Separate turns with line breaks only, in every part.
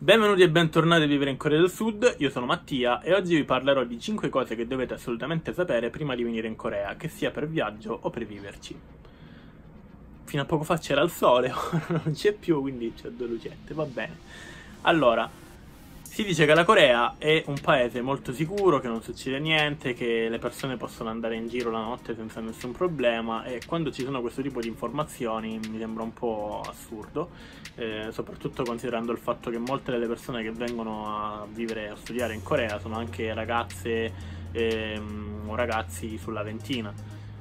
Benvenuti e bentornati a Vivere in Corea del Sud, io sono Mattia e oggi vi parlerò di 5 cose che dovete assolutamente sapere prima di venire in Corea, che sia per viaggio o per viverci. Fino a poco fa c'era il sole, ora non c'è più, quindi c'è due lucette, va bene. Allora, si dice che la Corea è un paese molto sicuro, che non succede niente, che le persone possono andare in giro la notte senza nessun problema e quando ci sono questo tipo di informazioni mi sembra un po' assurdo, soprattutto considerando il fatto che molte delle persone che vengono a vivere o studiare in Corea sono anche ragazze o ragazzi sulla ventina.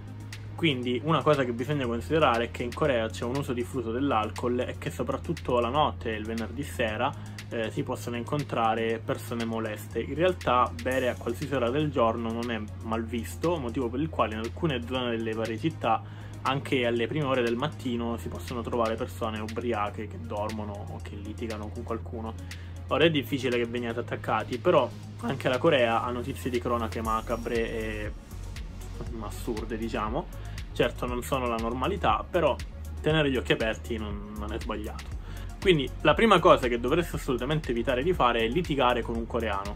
Quindi una cosa che bisogna considerare è che in Corea c'è un uso diffuso dell'alcol e che soprattutto la notte e il venerdì sera si possono incontrare persone moleste. In realtà bere a qualsiasi ora del giorno non è mal visto, motivo per il quale in alcune zone delle varie città anche alle prime ore del mattino si possono trovare persone ubriache che dormono o che litigano con qualcuno. Ora è difficile che veniate attaccati, però anche la Corea ha notizie di cronache macabre e assurde, diciamo. Certo non sono la normalità, però tenere gli occhi aperti non è sbagliato. Quindi la prima cosa che dovreste assolutamente evitare di fare è litigare con un coreano.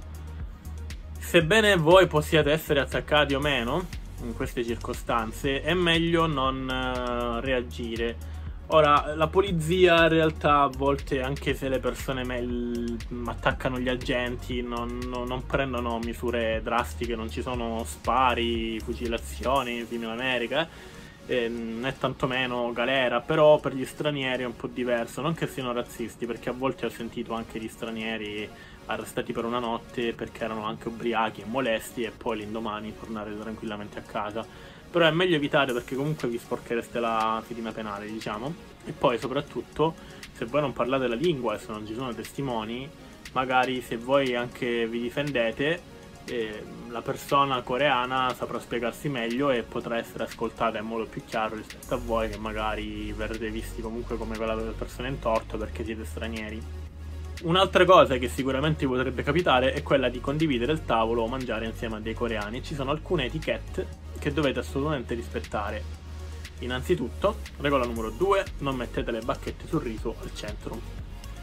Sebbene voi possiate essere attaccati o meno in queste circostanze, è meglio non reagire. Ora, la polizia in realtà a volte, anche se le persone attaccano gli agenti, non prendono misure drastiche, non ci sono spari, fucilazioni fino in America, né tantomeno galera, però per gli stranieri è un po' diverso, non che siano razzisti, perché a volte ho sentito anche gli stranieri arrestati per una notte perché erano anche ubriachi e molesti e poi l'indomani tornare tranquillamente a casa. Però è meglio evitare perché comunque vi sporchereste la fedina penale, diciamo. E poi soprattutto, se voi non parlate la lingua e se non ci sono testimoni, magari se voi anche vi difendete, la persona coreana saprà spiegarsi meglio e potrà essere ascoltata in modo più chiaro rispetto a voi che magari verrete visti comunque come quella persona in torto perché siete stranieri. Un'altra cosa che sicuramente vi potrebbe capitare è quella di condividere il tavolo o mangiare insieme a dei coreani. Ci sono alcune etichette che dovete assolutamente rispettare. Innanzitutto, regola numero 2, non mettete le bacchette sul riso al centro.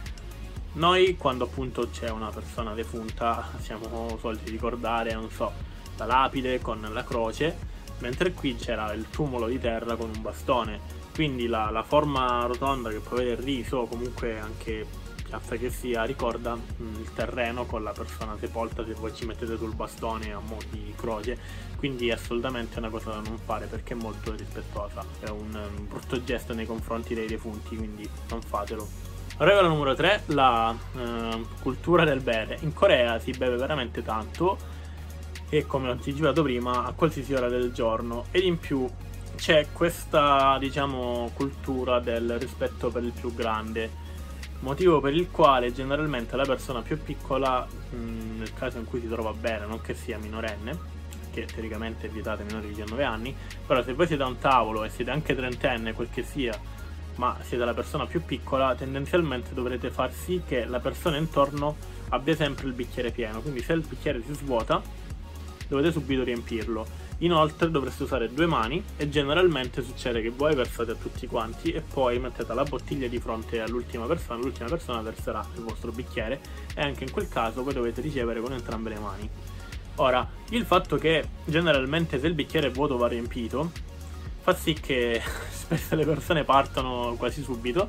Noi, quando appunto c'è una persona defunta, siamo soliti ricordare, non so, la lapide con la croce, mentre qui c'era il tumulo di terra con un bastone. Quindi la forma rotonda che può avere il riso, o comunque anche piazza che sia, ricorda il terreno con la persona sepolta se voi ci mettete sul bastone a mo' di croce. Quindi è assolutamente una cosa da non fare perché è molto rispettosa, è un brutto gesto nei confronti dei defunti, quindi non fatelo. Regola numero 3, la cultura del bere. In Corea si beve veramente tanto e, come ho anticipato prima, a qualsiasi ora del giorno, ed in più c'è questa, diciamo, cultura del rispetto per il più grande, motivo per il quale generalmente la persona più piccola, nel caso in cui si trova a bere, non che sia minorenne, che teoricamente è vietato ai minori di 19 anni, però se voi siete a un tavolo e siete anche trentenne, quel che sia, ma siete la persona più piccola, tendenzialmente dovrete far sì che la persona intorno abbia sempre il bicchiere pieno, quindi se il bicchiere si svuota dovete subito riempirlo. Inoltre dovreste usare due mani e generalmente succede che voi versate a tutti quanti e poi mettete la bottiglia di fronte all'ultima persona verserà il vostro bicchiere e anche in quel caso voi dovete ricevere con entrambe le mani. Ora, il fatto che generalmente se il bicchiere è vuoto va riempito fa sì che spesso le persone partono quasi subito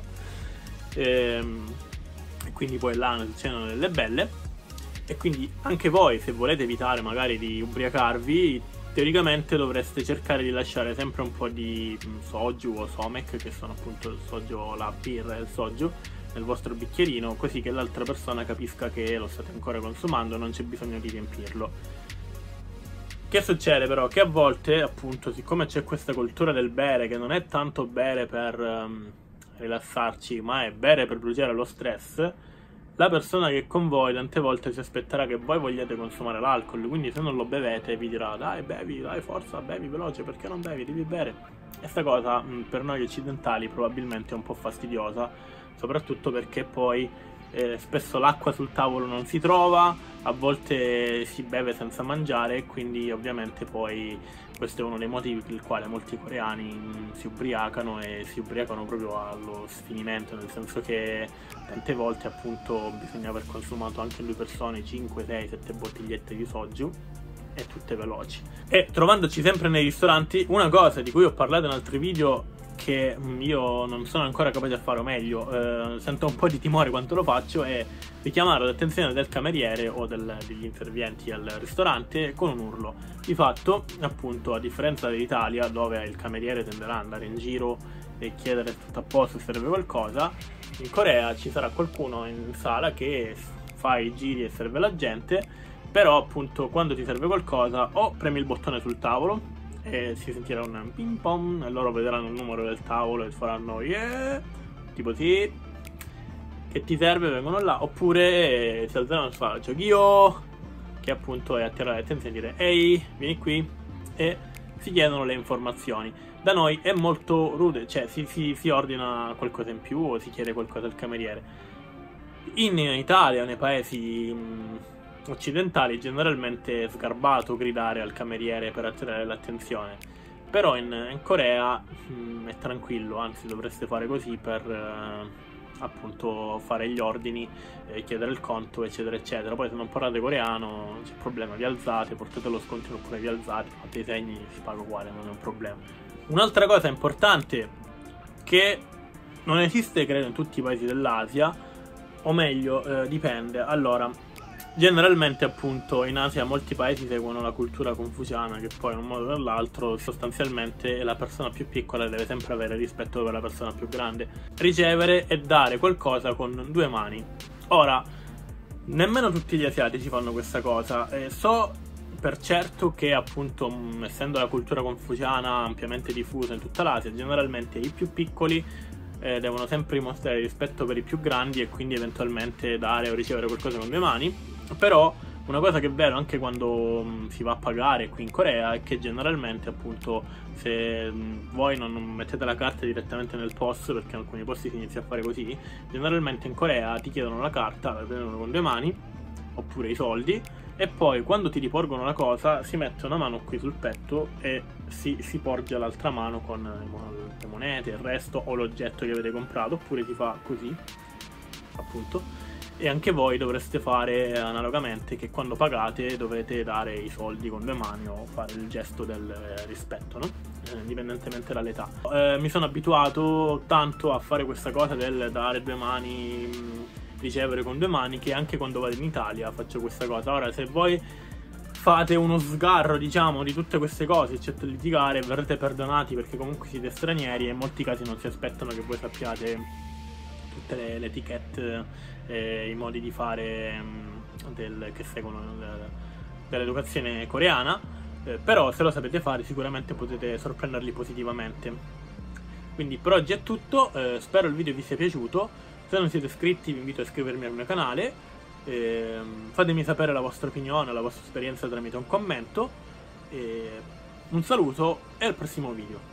e quindi poi là succedono delle belle e quindi anche voi, se volete evitare magari di ubriacarvi, teoricamente dovreste cercare di lasciare sempre un po' di soju o somek, che sono appunto il soju, la birra e il soju, nel vostro bicchierino, così che l'altra persona capisca che lo state ancora consumando e non c'è bisogno di riempirlo. Che succede però? Che a volte, appunto, siccome c'è questa cultura del bere, che non è tanto bere per rilassarci, ma è bere per bruciare lo stress, la persona che è con voi tante volte si aspetterà che voi vogliate consumare l'alcol, quindi se non lo bevete vi dirà dai bevi, dai forza, bevi veloce, perché non bevi, devi bere. E sta cosa per noi occidentali probabilmente è un po' fastidiosa, soprattutto perché poi spesso l'acqua sul tavolo non si trova, a volte si beve senza mangiare e quindi ovviamente poi questo è uno dei motivi per il quale molti coreani si ubriacano e si ubriacano proprio allo sfinimento, nel senso che tante volte appunto bisogna aver consumato anche in 2 persone 5, 6, 7 bottigliette di soju e tutte veloci. E trovandoci sempre nei ristoranti, una cosa di cui ho parlato in altri video che io non sono ancora capace a fare, o meglio, sento un po' di timore quando lo faccio, è richiamare l'attenzione del cameriere o degli interventi al ristorante con un urlo. Di fatto, appunto, a differenza dell'Italia, dove il cameriere tenderà ad andare in giro e chiedere se tutto a posto, se serve qualcosa, in Corea ci sarà qualcuno in sala che fa i giri e serve la gente, però appunto quando ti serve qualcosa o premi il bottone sul tavolo e si sentirà un ping pong e loro vedranno il numero del tavolo e faranno yeah, tipo sì, che ti serve, vengono là, oppure si alzeranno e fa Chogyo, che appunto è attirare l'attenzione e dire ehi, vieni qui, e si chiedono le informazioni. Da noi è molto rude, cioè si ordina qualcosa in più o si chiede qualcosa al cameriere. In Italia, nei paesi occidentali, generalmente è sgarbato gridare al cameriere per attirare l'attenzione, però in Corea è tranquillo, anzi dovreste fare così per appunto fare gli ordini, chiedere il conto, eccetera eccetera. Poi se non parlate coreano non c'è problema, vi alzate, portate lo scontrino oppure vi alzate, fate i segni, si paga uguale, non è un problema. Un'altra cosa importante che non esiste credo in tutti i paesi dell'Asia, o meglio dipende. Allora, generalmente appunto in Asia molti paesi seguono la cultura confuciana, che poi in un modo o nell'altro sostanzialmente la persona più piccola deve sempre avere rispetto per la persona più grande, ricevere e dare qualcosa con 2 mani. Ora, nemmeno tutti gli asiatici fanno questa cosa, so per certo che appunto essendo la cultura confuciana ampiamente diffusa in tutta l'Asia, generalmente i più piccoli devono sempre dimostrare rispetto per i più grandi e quindi eventualmente dare o ricevere qualcosa con 2 mani. Però una cosa che è vero anche quando si va a pagare qui in Corea è che generalmente appunto se voi non mettete la carta direttamente nel POS, perché in alcuni posti si inizia a fare così, generalmente in Corea ti chiedono la carta, la prendono con 2 mani oppure i soldi, e poi quando ti riporgono la cosa si mette una mano qui sul petto e si porge l'altra mano con le monete, il resto o l'oggetto che avete comprato, oppure si fa così appunto. E anche voi dovreste fare analogamente, che quando pagate dovete dare i soldi con 2 mani o fare il gesto del rispetto, no? Indipendentemente dall'età. Mi sono abituato tanto a fare questa cosa del dare 2 mani, ricevere con 2 mani, che anche quando vado in Italia faccio questa cosa. Ora, se voi fate uno sgarro, diciamo, di tutte queste cose, eccetto litigare, verrete perdonati perché comunque siete stranieri e in molti casi non si aspettano che voi sappiate tutte le etichette, i modi di fare che seguono dell'educazione coreana, però se lo sapete fare sicuramente potete sorprenderli positivamente. Quindi per oggi è tutto, spero il video vi sia piaciuto. Se non siete iscritti vi invito a iscrivervi al mio canale, fatemi sapere la vostra opinione, la vostra esperienza tramite un commento, un saluto e al prossimo video.